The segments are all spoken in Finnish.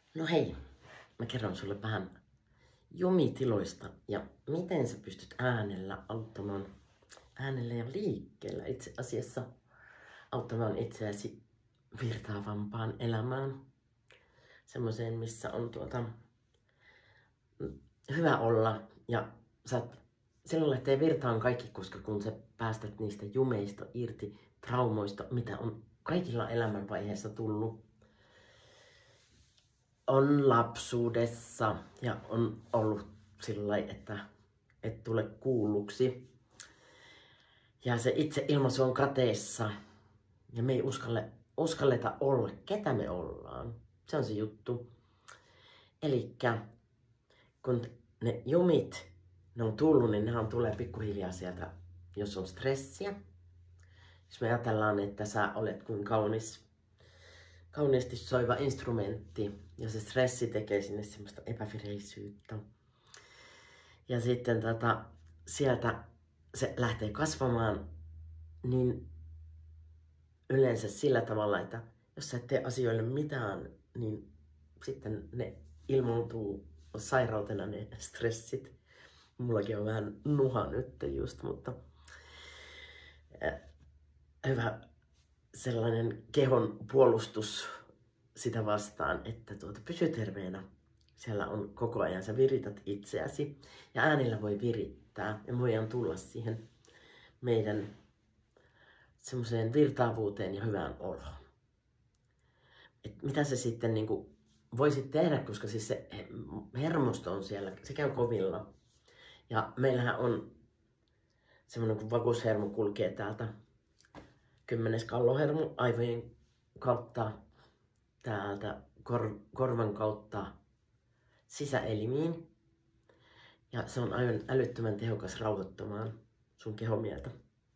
No hei, mä kerron sulle vähän jumitiloista ja miten sä pystyt äänellä ja liikkeellä itse asiassa auttamaan itseäsi virtaavampaan elämään. Semmoiseen, missä on hyvä olla ja silloin lähtee virtaan kaikki, koska kun sä päästät niistä jumeista irti, traumoista, mitä on kaikilla elämänvaiheissa tullut, on lapsuudessa ja on ollut sillä lailla, että et tule kuulluksi. Ja se itse ilmaisu on kateessa ja me ei uskalleta olla, ketä me ollaan. Se on se juttu. Elikkä kun ne jumit, ne on tullut, niin nehän tulee pikkuhiljaa sieltä, jos on stressiä. Jos me ajatellaan, että sä olet kuin kauniisti soiva instrumentti ja se stressi tekee sinne semmoista epävireisyyttä. Ja sitten sieltä se lähtee kasvamaan niin yleensä sillä tavalla, että jos sä et tee asioille mitään, niin sitten ne ilmoituu sairautena ne stressit. Mullakin on vähän nuha nyt just, mutta hyvä sellainen kehon puolustus sitä vastaan, että pysy terveenä. Siellä on koko ajan, sä virität itseäsi ja äänillä voi virittää ja voidaan tulla siihen meidän semmoiseen virtaavuuteen ja hyvään oloon. Et mitä se sitten niinku voisit tehdä, koska siis se hermosto on siellä, se käy kovilla. Ja meillähän on semmoinen, kun vagushermo kulkee täältä 10. kallohermo aivojen kautta täältä korvan kautta sisäelimiin. Ja se on aivan älyttömän tehokas rauhoittamaan sun kehomieltä.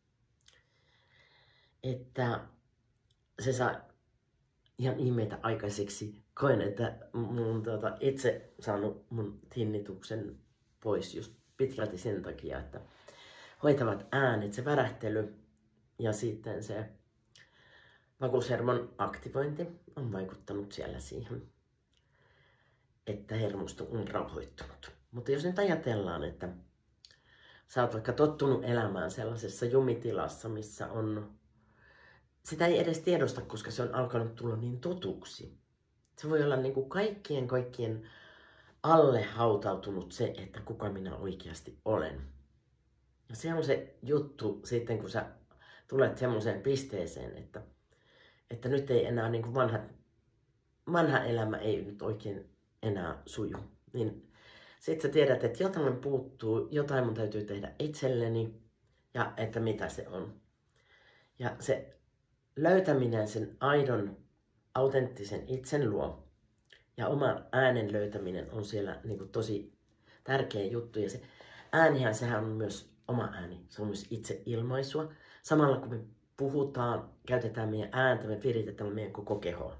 Että se saa ihan ihmeitä aikaiseksi. Koen, että mun itse saanut mun tinnituksen pois just pitkälti sen takia, että hoitavat äänet, se värähtely ja sitten se vagushermon aktivointi on vaikuttanut siellä siihen, että hermosto on rauhoittunut. Mutta jos nyt ajatellaan, että sä oot vaikka tottunut elämään sellaisessa jumitilassa, missä on, sitä ei edes tiedosta, koska se on alkanut tulla niin tutuksi. Se voi olla niin kuin kaikkien alle hautautunut se, että kuka minä oikeasti olen. Ja se on se juttu sitten, kun sä tulet semmoiseen pisteeseen, että nyt ei enää niin kuin vanha elämä ei nyt oikein enää suju. Niin sit sä tiedät, että jotain puuttuu, jotain mun täytyy tehdä itselleni ja että mitä se on. Ja se löytäminen sen aidon, autenttisen itsen luo ja oman äänen löytäminen on siellä niin kuin tosi tärkeä juttu. Ja se äänihän, sehän on myös oma ääni, se on myös itse ilmaisua. Samalla kun me puhutaan, käytetään meidän ääntä, me viritetään meidän koko kehoa.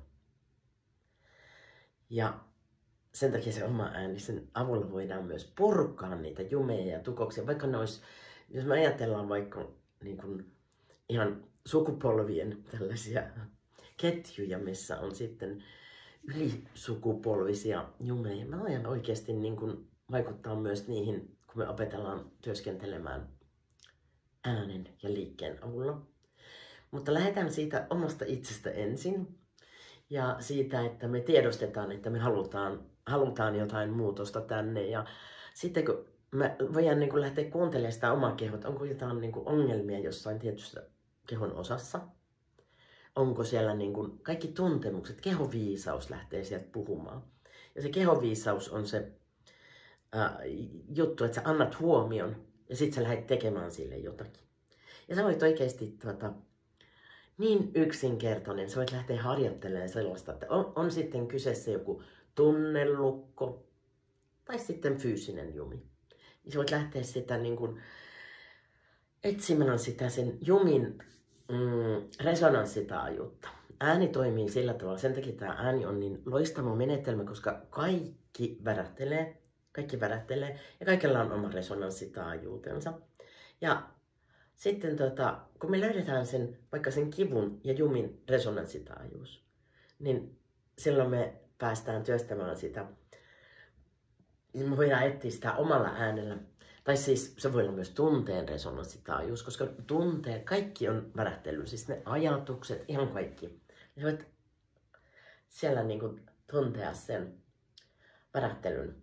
Ja sen takia se oma ääni, sen avulla voidaan myös purkaa niitä jumeja ja tukoksia. Vaikka ne olisi, jos me ajatellaan vaikka niin kuin ihan sukupolvien tällaisia ketjuja, missä on sitten ylisukupolvisia jumeja. Me voidaan oikeasti niin kuin vaikuttaa myös niihin, kun me opetellaan työskentelemään äänen ja liikkeen avulla. Mutta lähdetään siitä omasta itsestä ensin ja siitä, että me tiedostetaan, että me halutaan jotain muutosta tänne. Ja sitten kun me voidaan niin kuin lähteä kuuntelemaan sitä omaa kehoa, onko jotain niin kuin ongelmia jossain tietyssä kehon osassa. Onko siellä niin kuin kaikki tuntemukset, kehoviisaus lähtee sieltä puhumaan. Ja se kehoviisaus on se juttu, että sä annat huomion ja sit sä lähdet tekemään sille jotakin. Ja sä voit oikeasti niin yksinkertainen, sä voit lähteä harjoittelemaan sellaista, että on sitten kyseessä joku tunnelukko tai sitten fyysinen jumi. Ja sä voit lähteä sitä niin kuin etsimään sitä sen jumin resonanssitaajuutta. Ääni toimii sillä tavalla, sen takia tämä ääni on niin loistava menetelmä, koska kaikki värähtelee ja kaikilla on oma resonanssitaajuutensa. Ja sitten kun me löydetään vaikka sen kivun ja jumin resonanssitaajuus, niin silloin me päästään työstämään sitä, niin me voidaan etsiä sitä omalla äänellä. Tai siis se voi olla myös tunteen resonanssitaajuus, koska tunteet, kaikki on värähtely, siis ne ajatukset, ihan kaikki. Ja voit siellä niinku tuntea sen värähtelyn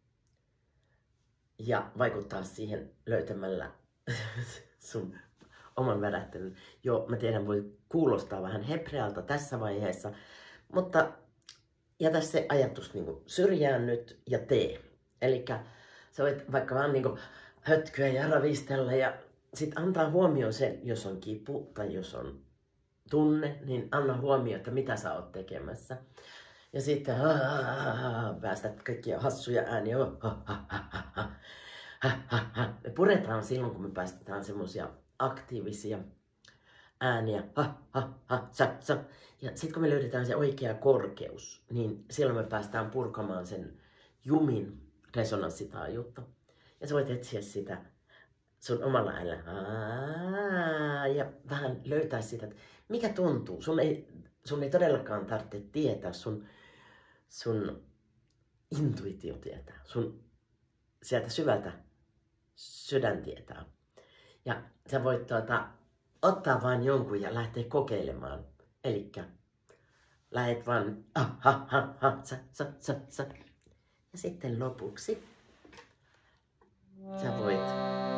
ja vaikuttaa siihen löytämällä sun oman värähtelyn. Joo, mä tiedän, voi kuulostaa vähän hebrealta tässä vaiheessa, mutta jätä se ajatus niinku syrjään nyt ja tee. Elikkä sä voit vaikka vaan niinku hötkyä ja ravistella ja sit antaa huomioon sen, jos on kipu tai jos on tunne, niin anna huomioon, että mitä sä oot tekemässä. Ja sitten päästät kaikkia hassuja ääniä. Me puretaan silloin, kun me päästetään semmosia aktiivisia ääniä. Ja sitten kun me löydetään se oikea korkeus, niin silloin me päästään purkamaan sen jumin resonanssitaajuutta. Ja sä voit etsiä sitä sun omalla äänellä. Ja vähän löytää sitä, että mikä tuntuu. Sun ei todellakaan tarvitse tietää, sun intuitio tietää. Sun sieltä syvältä sydän tietää. Ja sä voit ottaa vain jonkun ja lähteä kokeilemaan. Elikkä lähet vaan ja sitten lopuksi sä voit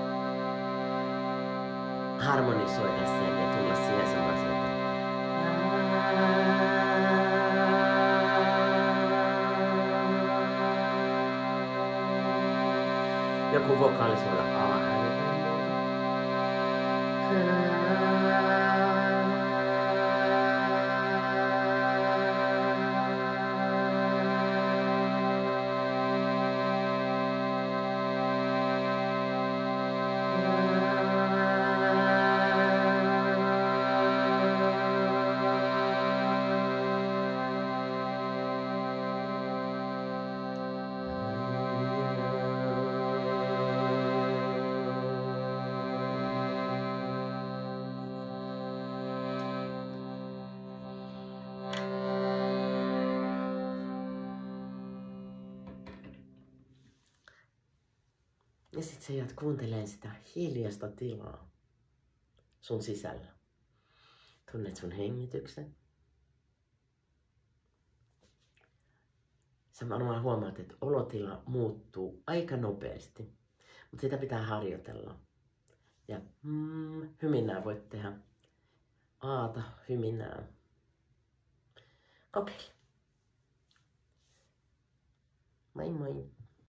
harmonisoida sen ja tulla siihen semmoiseen. Joku vokaali sulla A-ääni. Ja sit sä jäät kuuntelemaan sitä hiljaista tilaa sun sisällä. Tunnet sun hengityksen. Sä varmaan huomaat, että olotila muuttuu aika nopeasti. Mutta sitä pitää harjoitella. Ja hyminää voit tehdä. Aata, hyminää. Kokeile. Moi moi.